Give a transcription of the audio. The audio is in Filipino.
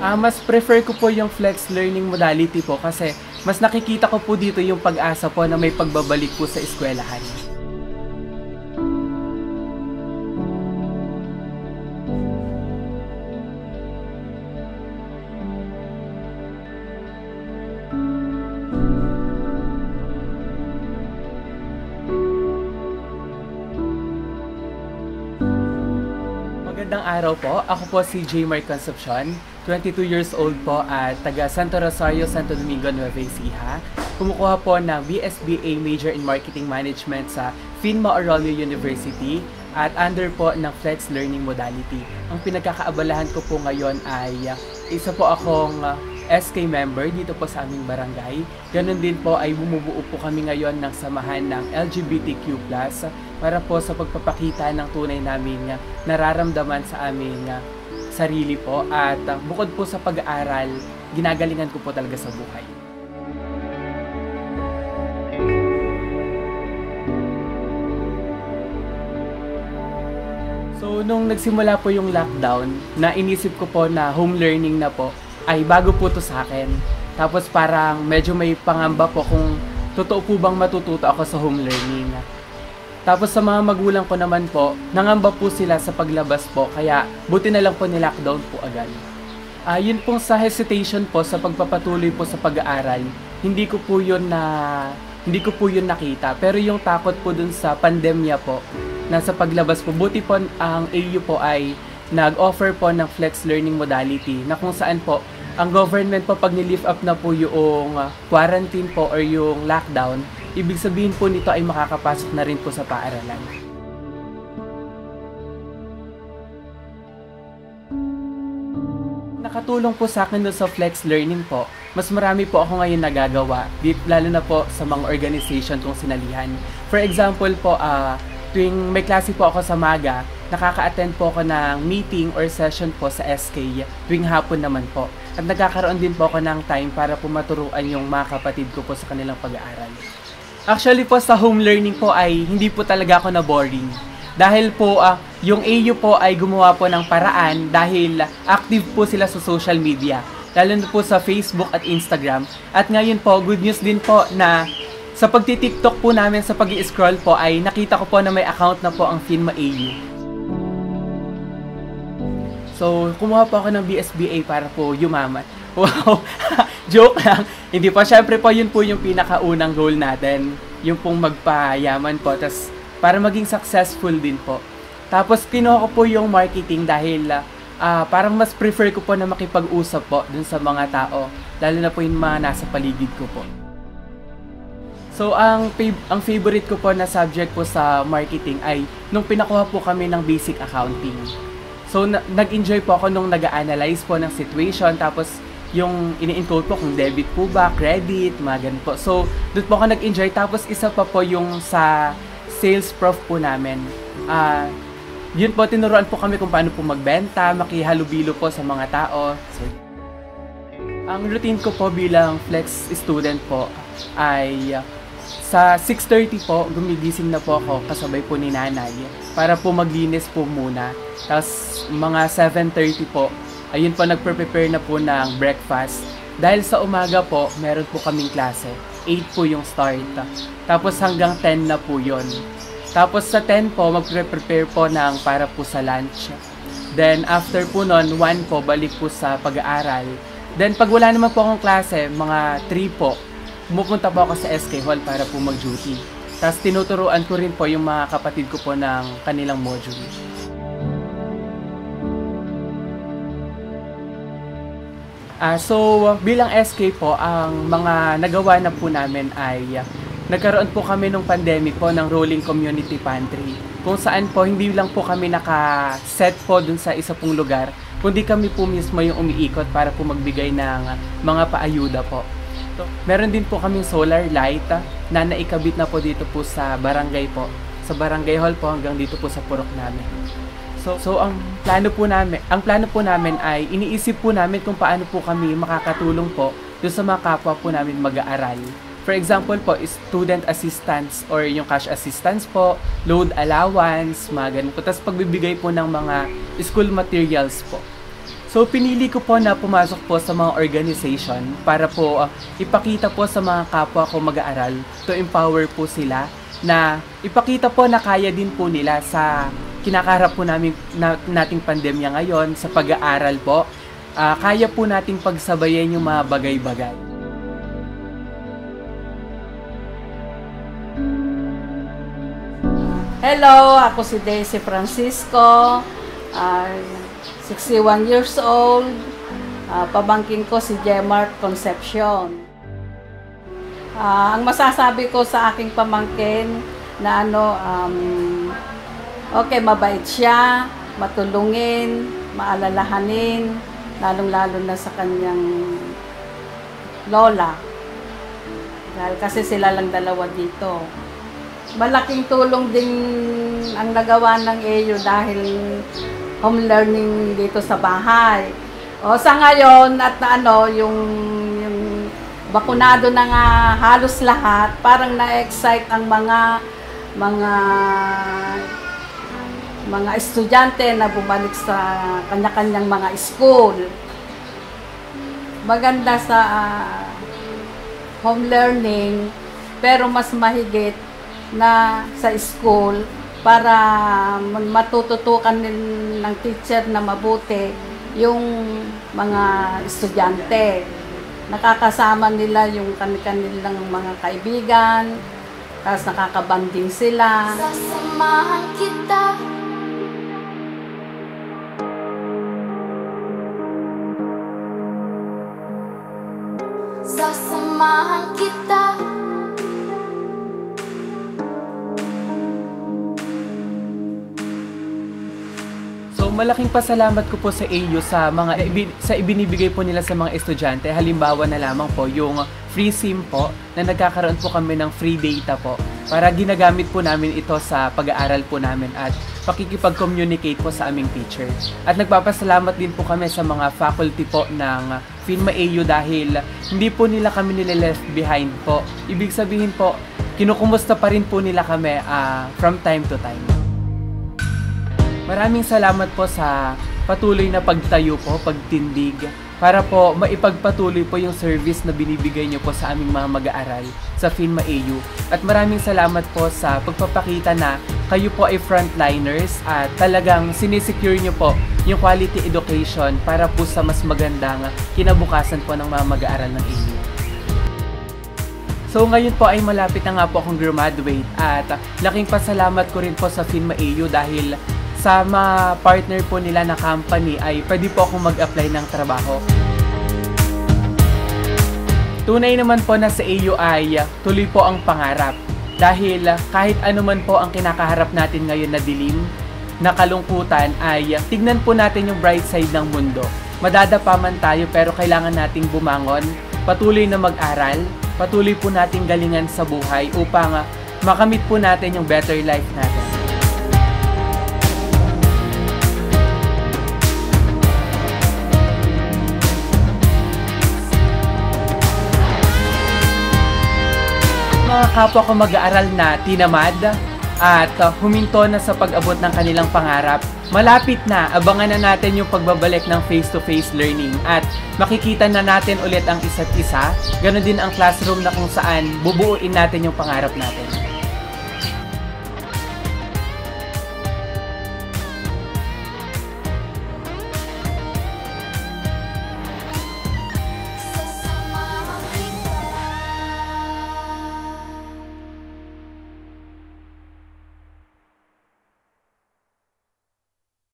Mas prefer ko po yung flex learning modality po kasi mas nakikita ko po dito yung pag-asa po na may pagbabalik po sa eskwelahan. Magandang araw po. Ako po si J. Mark Concepcion, 22 years old po at taga Santo Rosario, Santo Domingo, Nueva Ecija. Kumukuha po ng BSBA Major in Marketing Management sa Finma Aurelio University at under po ng Flex Learning Modality. Ang pinagkakaabalahan ko po ngayon ay isa po akong SK member dito po sa aming barangay. Ganon din po ay bumubuo po kami ngayon ng samahan ng LGBTQ+, para po sa pagpapakita ng tunay naming nararamdaman sa aming sarili po at bukod po sa pag-aaral, ginagalingan ko po talaga sa buhay. So nung nagsimula po yung lockdown, na inisip ko po na home learning na po, ay bago po to sa akin. Tapos parang medyo may pangamba po kung totoo po bang matututo ako sa home learning. Tapos sa mga magulang ko naman po, nangamba po sila sa paglabas po, kaya buti na lang po ni-lockdown po agad. Yun pong sa hesitation po sa pagpapatuloy po sa pag-aaral, hindi ko po yun nakita. Pero yung takot po dun sa pandemya po, na sa paglabas po, buti po ang AU po ay nag-offer po ng flex learning modality na kung saan po ang government po pag ni-lift up na po yung quarantine po or yung lockdown, ibig sabihin po nito ay makakapasok na rin po sa paaralan. Nakatulong po sa akin doon sa flex learning po. Mas marami po ako ngayon nagagawa, lalo na po sa mga organization kong sinalihan. For example po, tuwing may klase po ako sa MAGA, nakaka-attend po ako ng meeting or session po sa SK tuwing hapon naman po. At nagkakaroon din po ako ng time para po maturuan yung mga kapatid ko po sa kanilang pag-aaral. Actually po sa home learning po ay hindi po talaga ako na-boring. Dahil po yung AU po ay gumawa po ng paraan dahil active po sila sa social media. Lalo na po sa Facebook at Instagram. At ngayon po, good news din po na sa pagti-TikTok po namin sa pag-i-scroll po ay nakita ko po na may account na po ang Finma AU. So, kumuha po ako ng BSBA para po yumaman. Wow! Joke lang. Hindi po. Syempre po, yun po yung pinakaunang goal natin. Yung pong magpayaman po. Tas, para maging successful din po. Tapos, kinuha ko po yung marketing dahil parang mas prefer ko po na makipag-usap po dun sa mga tao. Lalo na po yung mga nasa paligid ko po. So, ang favorite ko po na subject po sa marketing ay nung pinakuha po kami ng basic accounting. So, nag-enjoy po ako nung nag-a-analyze po ng situation, tapos yung ini-encode po kung debit po ba, credit, mga ganun po. So, doon po ako nag-enjoy. Tapos, isa pa po yung sa sales prof po namin. Yun po, tinuruan po kami kung paano po magbenta, makihalubilo po sa mga tao. So, ang routine ko po bilang flex student po ay sa 6:30 po, gumigising na po ako kasabay po ni nanay para po maglinis po muna. Tapos mga 7:30 po, ayun po nagpe-prepare na po ng breakfast. Dahil sa umaga po, meron po kaming klase. 8 po yung start. Tapos hanggang 10 na po yon. Tapos sa 10 po, magpe-prepare po ng para po sa lunch. Then after po nun, 1 po, balik po sa pag-aaral. Then pag wala naman po akong klase, mga 3 po, pumupunta po ako sa SK Hall para po mag-duty. Tapos tinuturuan ko rin po yung mga kapatid ko po ng kanilang module. So bilang SK po, ang mga nagawa na po namin ay nagkaroon po kami nung pandemic po ng rolling community pantry. Kung saan po hindi lang po kami naka-set po dun sa isa pong lugar, kundi kami po mismo yung umiikot para po magbigay ng mga paayuda po. Meron din po kaming solar light na naikabit na po dito po sa barangay po. Sa barangay hall po hanggang dito po sa purok namin. So ang plano po namin ay iniisip po namin kung paano po kami makakatulong po doon sa mga kapwa po namin mag-aaral. For example po, student assistance or yung cash assistance po, load allowance, mga ganun po. Tapos pagbibigay po ng mga school materials po. So So, pinili ko po na pumasok po sa mga organization para po ipakita po sa mga kapwa ko mag-aaral, to empower po sila, na ipakita po na kaya din po nila sa kinakaharap po nating pandemya ngayon, sa pag-aaral po. Kaya po nating pagsabayan yung mga bagay-bagay. Hello, ako si Daisy Francisco. 61 years old, pamangkin ko si Jemart Concepcion. Ang masasabi ko sa aking pamangkin na okay, mabait siya, matulungin, maalalahanin, lalong-lalo na sa kanyang lola. Dahil kasi sila lang dalawa dito. Malaking tulong din ang nagawa ng EYU dahil home learning dito sa bahay. O sa ngayon at yung bakunado na nga halos lahat, parang na-excite ang mga estudyante na bumalik sa kanya-kanyang mga school. Maganda sa home learning, pero mas mahigit na sa school para matututukan ng teacher na mabuti yung mga estudyante. Nakakasama nila yung kanilang mga kaibigan, tapos nakakabanding sila. Sasamahan kita. Sasamahan kita. So, malaking pasalamat ko po sa EYU sa ibinibigay po nila sa mga estudyante. Halimbawa na lamang po yung free SIM po, na nagkakaroon po kami ng free data po para ginagamit po namin ito sa pag-aaral po namin at pakikipag-communicate po sa aming teacher. At nagpapasalamat din po kami sa mga faculty po ng FINMA EYU dahil hindi po nila kami nilileft behind po. Ibig sabihin po, kinukumusta pa rin po nila kami from time to time. Maraming salamat po sa patuloy na pagtayo po, pagtindig, para po maipagpatuloy po yung service na binibigay nyo po sa aming mga mag-aaral sa FINMA EYU. At maraming salamat po sa pagpapakita na kayo po ay frontliners at talagang sinisecure nyo po yung quality education para po sa mas magandang kinabukasan po ng mga mag-aaral ng EYU. So ngayon po ay malapit na nga po akong graduate at laking pasalamat ko rin po sa FINMA EYU dahil sa mga partner po nila na company ay pwede po akong mag-apply ng trabaho. Tunay naman po na sa EYU ay tuloy po ang pangarap. Dahil kahit ano man po ang kinakaharap natin ngayon na dilim, na kalungkutan, ay tignan po natin yung bright side ng mundo. Madadapa man tayo pero kailangan nating bumangon, patuloy na mag-aral, patuloy po nating galingan sa buhay upang makamit po natin yung better life natin. Mga kapwa ko mag-aaral na tinamad at huminto na sa pag-abot ng kanilang pangarap, malapit na, abangan na natin yung pagbabalik ng face-to-face learning at makikita na natin ulit ang isa't isa. Ganon din ang classroom na kung saan bubuuin natin yung pangarap natin.